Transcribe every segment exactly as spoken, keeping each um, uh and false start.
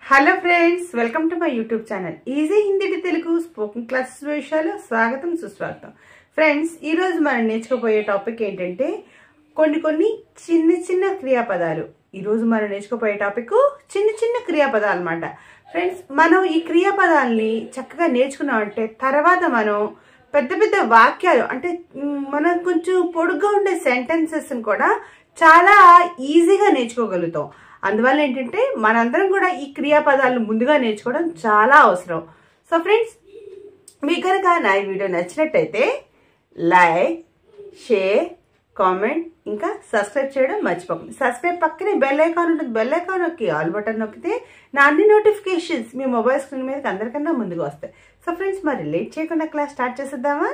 Hello friends, welcome to my YouTube channel easy Hindi to Telugu spoken classes విషయాలు స్వాగతం సుస్వాగతం. Friends, ఈరోజు మనం నేర్చుకోబోయే టాపిక్ ఏంటంటే కొన్ని కొన్ని చిన్న చిన్న క్రియాపదాలు. ఈరోజు మనం నేర్చుకోబోయే టాపిక్ చిన్న చిన్న క్రియాపదాలు అనమాట. ఫ్రెండ్స్, మనం ఈ క్రియాపదాలని చక్కగా నేర్చుకున్నామంటే తర్వాత మనం పెద్ద పెద్ద వాక్యాలు అంటే మనం కొంచెం పొడుగ్గా ఉండే సెంటెన్సెస్ కూడా చాలా ఈజీగా నేర్చుకోగలుగుతాం. అందువల్ల ఏంటంటే మనందరం కూడా ఈ క్రియాపదాలను ముందుగా నేర్చుకోవడం చాలా అవసరం. సో ఫ్రెండ్స్, మీకు కనుక నా ఈ వీడియో నచ్చినట్టయితే లైక్, షేర్, కామెంట్ ఇంకా సబ్స్క్రైబ్ చేయడం మర్చిపోకండి. సబ్స్క్రైబ్ పక్కనే బెల్ ఐకాన్ ఉంటుంది. బెల్ ఐకాన్ నొక్కి ఆల్ బటన్ నొక్కితే నా అన్ని నోటిఫికేషన్స్ మీ మొబైల్ స్క్రీన్ మీదకి అందరికన్నా ముందుగా వస్తాయి. సో ఫ్రెండ్స్, మరి లేట్ చేయకుండా క్లాస్ స్టార్ట్ చేసేద్దామా?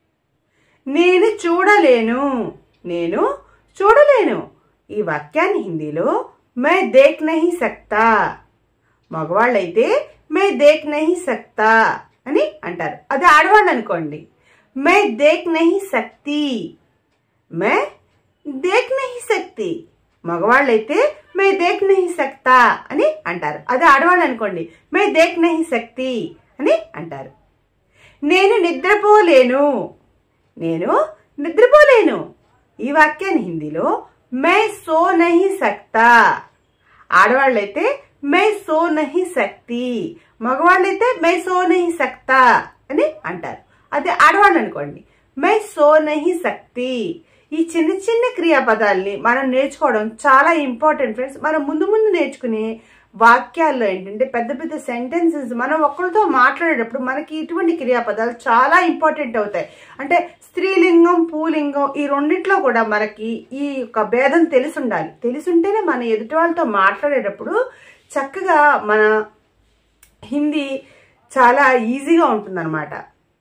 నేను చూడలేను. నేను చూడలేను ఈ వాక్యాన్ని హిందీలో मैं देख नहीं सकता. మగవాళ్ళైతే मैं देख नहीं सकता అని అంటారు. అది ఆడవాళ్ళు అనుకోండి, मैं देख नहीं सकती. मैं देख नहीं सकती. మగవాళ్ళైతే मैं देख नहीं सकता అని అంటారు. అది ఆడవాళ్ళు అనుకోండి, मैं देख नहीं सकती అని అంటారు. నేను నిద్రపోలేను. నేను నిద్రపోలేను ఈ వాక్యాన్ని హిందీలో मैं सो नहीं सकता. ఆడవాళ్ళైతే मैं सो नहीं सकती. మగవాళ్ళైతే मैं सो नहीं सकता అని అంటారు. అదే ఆడవాళ్ళు అనుకోండి, मैं सो नहीं सकती. ఈ చిన్న చిన్న క్రియాపదాలని మనం నేర్చుకోవడం చాలా ఇంపార్టెంట్ ఫ్రెండ్స్. మనం ముందు ముందు నేర్చుకునే వాక్యాల్లో ఏంటంటే పెద్ద పెద్ద సెంటెన్సెస్ మనం ఒక్కరితో మాట్లాడేటప్పుడు మనకి ఇటువంటి క్రియాపదాలు చాలా ఇంపార్టెంట్ అవుతాయి. అంటే స్త్రీలింగం, పూలింగం ఈ రెండిట్లో కూడా మనకి ఈ యొక్క భేదం తెలిసి ఉండాలి. తెలిసుంటేనే మన ఎదుటి వాళ్ళతో మాట్లాడేటప్పుడు చక్కగా మన హిందీ చాలా ఈజీగా ఉంటుందన్నమాట.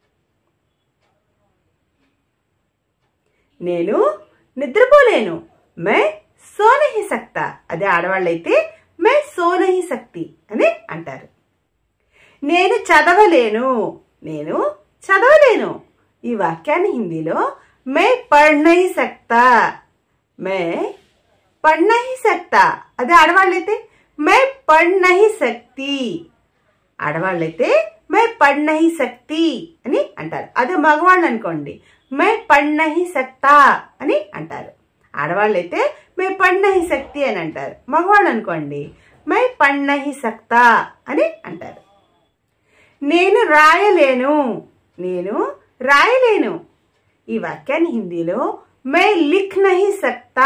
నేను నిద్రపోలేను, మే సో నహీ సక్తా. అదే ఆడవాళ్ళైతే మే సో నహీ సక్తి అని అంటారు. నేను చదవలేను. నేను చదవలేను ఈ వాక్యాన్ని హిందీలో మే పढ़ नहीं सकता. మే పढ़ नहीं सकता. అదే ఆడవాళ్ళైతే మే పढ़ नहीं सकती. ఆడవాళ్ళైతే మే పढ़ नहीं सकती అని అంటారు. అదే మగవాళ్ళు అనుకోండి, మే పढ़ नहीं सकता అని అంటారు. ఆడవాళ్ళైతే మే పढ़ नहीं सकती అని అంటారు. మగవాళ్ళు అనుకోండి, మే పढ़ नहीं सकता అని అంటారు. నేను రాయలేను. నేను రాయలేను ఈ వాక్యాన్ని హిందీలో మే లిఖ్ నహీ సక్తా.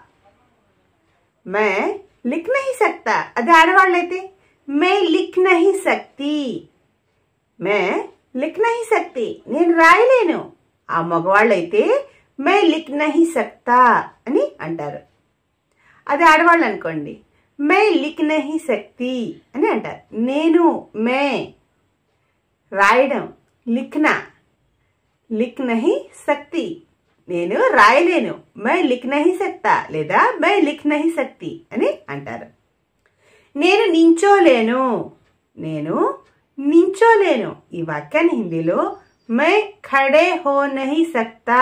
మే లిఖ్ నహీ సక్తా. అదే ఆడవాళ్ళైతే మే లిఖ్ నహీ సక్తి. మే లిఖ్ నహీ సక్తి. నేను రాయలేను. ఆ మగవాళ్ళైతే మే లిఖ్ నహీ సక్తా అని అంటారు. అది ఆడవాళ్ళు అనుకోండి, మే లిఖ్ నహీ సక్తి అని అంటారు. నేను మే రాయడం, లిఖ్నా, లిఖ్ నహీ సక్తి. నేను రాయలేను, మే లిఖ్ నహీ సక్తా లేదా మే లిఖ్ నహీ సక్తి అని అంటారు. నేను నించోలేను. నేను నించోలేను ఈ వాక్యాన్ని హిందీలో మే ఖడే హో నహీ సక్తా.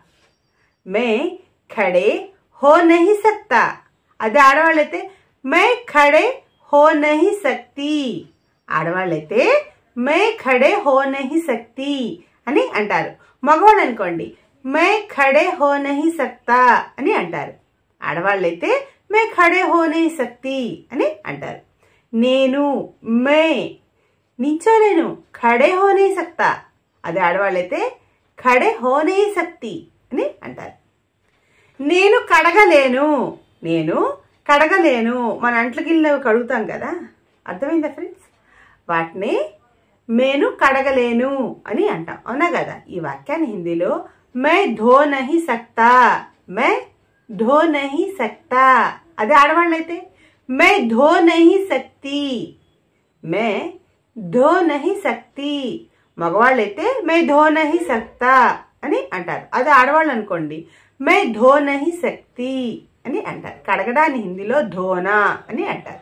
మే ఖడే హో నహీ సక్తా. అదే ఆడవాళ్ళైతే మే ఖడే హో నహీ సక్తి. ఆడవాళ్ళైతే మే ఖడే హో నహీ సక్తి అని అంటారు. మగవాళ్ళు అనుకోండి, మే ఖడే హో నహీ సక్తా అని అంటారు. ఆడవాళ్ళైతే మే ఖడే హో నహీ సక్తి అని అంటారు. నేను మే నించోలేను, ఖడే హో నహీ సక్తా. అదే ఆడవాళ్ళైతే ఖడే హో నహీ సక్తి అని అంటారు. నేను కడగలేను. నేను కడగలేను మన అంట్ల గిన్నెలు కడుగుతాం కదా, అర్థమైందా ఫ్రెండ్స్? వాటిని నేను కడగలేను అని అంటాం, అవునా కదా? ఈ వాక్యాన్ని హిందీలో మే ధో నహీ సక్తా. మే ధో నహీ సక్తా. అదే ఆడవాళ్ళైతే మే ధో నహీ సక్తి. మే ధో నహీ సక్తి. మగవాళ్ళైతే మే ధో నహీ సక్తా అని అంటారు. అదే ఆడవాళ్ళు అనుకోండి, మే ధో నహీ సక్తి అని అంటారు. కడగడాన్ని హిందీలో ధోనా అని అంటారు.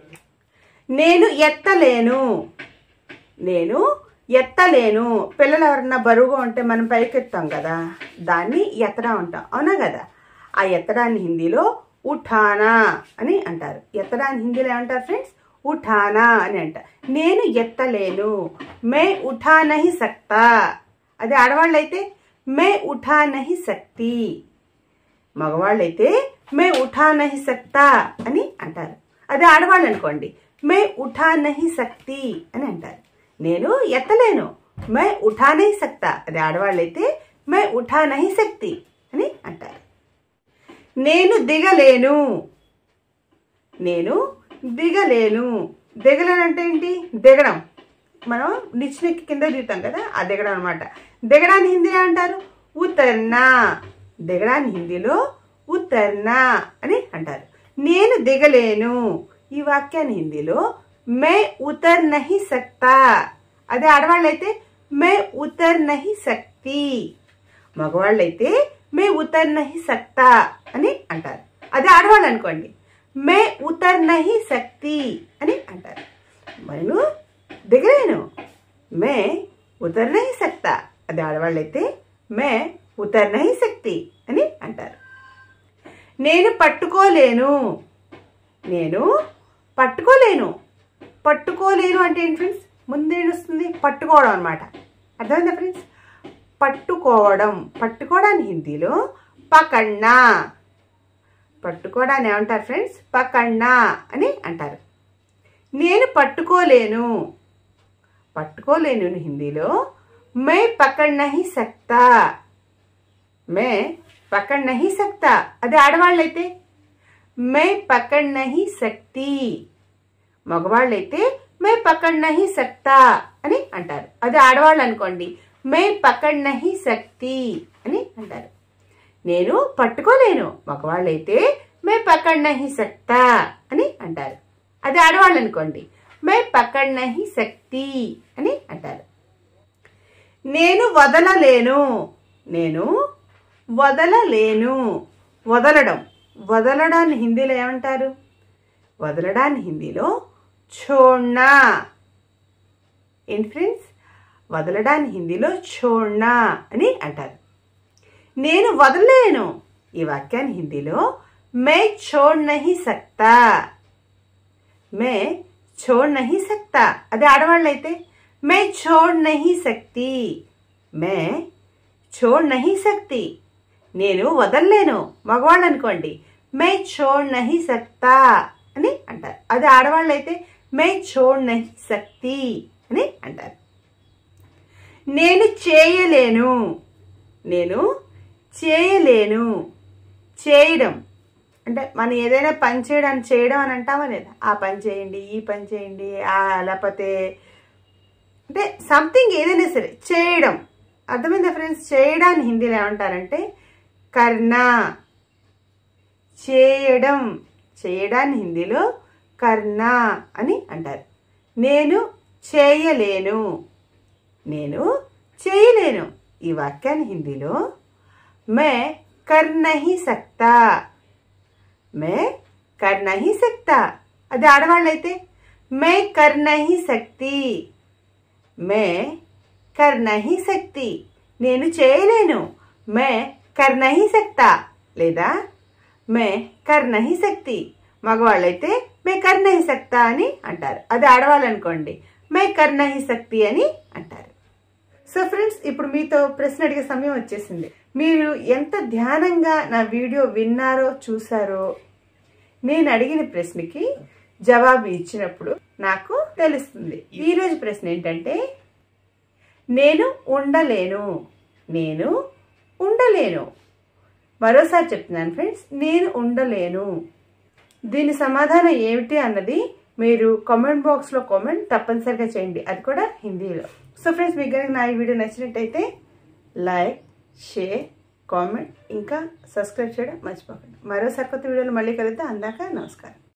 నేను ఎత్తలేను. నేను ఎత్తలేను. పిల్లలు ఎవరన్నా బరువుగా ఉంటే మనం పైకెత్తాం కదా, దాన్ని ఎత్తడం అంటాం, అవునా కదా? ఆ ఎత్తడాన్ని హిందీలో ఉఠానా అని అంటారు. ఎత్తడాన్ని హిందీలో ఏమంటారు ఫ్రెండ్స్? ఉఠానా అని అంట. నేను ఎత్తలేను, మే ఉఠా నహి సక్తా. అదే ఆడవాళ్ళైతే మే ఉఠా నహి సక్తి. మగవాళ్ళైతే మే ఉఠా నహి సక్తా అని అంటారు. అదే ఆడవాళ్ళు అనుకోండి, మే ఉఠా నహి సక్తి అని అంటారు. నేను ఎత్తలేను, మే ఉఠా నహి సక్తా. అదే ఆడవాళ్ళైతే మే ఉఠా నహి సక్తి అని అంటారు. నేను దిగలేను, నేను దిగలేను. దిగలేను అంటే ఏంటి? దిగడం. మనం నిచ్చెనెక్కి కింద దిగుతాం కదా, ఆ దిగడం అనమాట. దిగడాన్ని హిందీలో అంటారు ఉతర్నా. దిగడాన్ని హిందీలో ఉతర్నా అని అంటారు. నేను దిగలేను, ఈ వాక్యాన్ని హిందీలో మే ఉతర్ నహి సక్తా. అదే ఆడవాళ్ళైతే మే ఉతర్ నహి సక్తి. మగవాళ్ళైతే మే ఉతర్ నహి సక్తా అని అంటారు. అదే ఆడవాళ్ళు అనుకోండి, మే ఉతర్ నహి సక్తి అని అంటారు. నేను దిగలేను, మే ఉతర్ నహి సక్తా. అదే ఆడవాళ్ళైతే మే ఉతర్ నహి సక్తి అని అంటారు. నేను పట్టుకోలేను, నేను పట్టుకోలేను. పట్టుకోలేను అంటే ఏంటి ఫ్రెండ్స్? ముందేం వస్తుంది? పట్టుకోవడం అనమాట. అర్థమైందా ఫ్రెండ్స్? పట్టుకోవడం. పట్టుకోవడాన్ని హిందీలో పకడ్నా. పట్టుకోవడాన్ని ఏమంటారు ఫ్రెండ్స్? పకడ్నా అని అంటారు. నేను పట్టుకోలేను. పట్టుకోలేను హిందీలో మే పకడ్ నహి సక్తా. మే పకడ్ నహి సక్తా. అదే ఆడవాళ్ళైతే మే పకడ్ నహి సక్తి. మగవాళ్ళైతే మే పకడ్ నహి సక్తా అని అంటారు. అదే ఆడవాళ్ళు అనుకోండి, మే పకడ్ నహి సక్తి అని అంటారు. నేను పట్టుకోలేను. మగవాళ్ళైతే మే పకడ్ నహి సక్తా అని అంటారు. అదే ఆడవాళ్ళు అనుకోండి, మే పకడ్ నహి సక్తి అని అంటారు. నేను వదలలేను, నేను వదలలేను. వదలడం. వదలడాన్ని హిందీలో ఏమంటారు? వదలడాన్ని హిందీలో ఛోడ్నా. ఏంటి ఫ్రెండ్స్? వదలడాన్ని హిందీలో ఛోడ్నా అని అంటారు. నేను వదలలేను, ఈ వాక్యాన్ని హిందీలో మే ఛోడ్ నహి సక్తా. మే ఛోడ్ నహి సక్తా. అదే ఆడవాళ్ళైతే మే ఛోడ్ నహి సక్తి. మే ఛోడ్ నహి సక్తి. నేను వదలలేను. మగవాళ్ళు అనుకోండి, మే ఛోడ్ నహి సక్తా అని అంటారు. అదే ఆడవాళ్ళైతే మే ఛోడ్ నహి సక్తి అని అంటారు. నేను చేయలేను, నేను చేయలేను. చేయడం అంటే మనం ఏదైనా పని చేయడానికి చేయడం అని అంటామా లేదా? ఆ పని చేయండి, ఈ పని చేయండి, ఆ లేకపోతే అంటే సంథింగ్ ఏదైనా సరే చేయడం. అర్థమైందా ఫ్రెండ్స్? చేయడాన్ని హిందీలో ఏమంటారంటే కర్నా. చేయడం. చేయడాన్ని హిందీలో కర్నా అని అంటారు. నేను చేయలేను, నేను చేయలేను. ఈ వాక్యాన్ని హిందీలో మే కర్ నహి సక్తా. మే కర్ నహి సక్తా. అది ఆడవాళ్ళైతే మే కర్ నహి సక్తి. మే కర్ నహి సక్తి. నేను చేయలేను, మే కర్ నహి సక్తా. లేదా మే కర్ నహి సక్తి. మగవాళ్ళైతే మే కర్ నహి సక్తా అని అంటారు. అది ఆడవాళ్ళు అనుకోండి, మే కర్ నహి సక్తి అని అంటారు. సో ఫ్రెండ్స్, ఇప్పుడు మీతో ప్రశ్న అడిగే సమయం వచ్చేసింది. మీరు ఎంత ధ్యానంగా నా వీడియో విన్నారో చూసారో నేను అడిగిన ప్రశ్నకి జవాబు ఇచ్చినప్పుడు నాకు తెలుస్తుంది. ఈరోజు ప్రశ్న ఏంటంటే, నేను ఉండలేను, నేను ఉండలేను. మరోసారి చెప్తున్నాను ఫ్రెండ్స్, నేను ఉండలేను. దీని సమాధానం ఏమిటి అన్నది మీరు కామెంట్ బాక్స్లో కామెంట్ తప్పనిసరిగా చేయండి, అది కూడా హిందీలో. సో ఫ్రెండ్స్, మీకు కనుక నా ఈ వీడియో నచ్చినట్టయితే లైక్, షేర్, కామెంట్ ఇంకా సబ్స్క్రైబ్ చేయడం మర్చిపోకండి. మరో సరికొత్త వీడియోలో మళ్ళీ కలుద్దాం. అందాక నమస్కారం.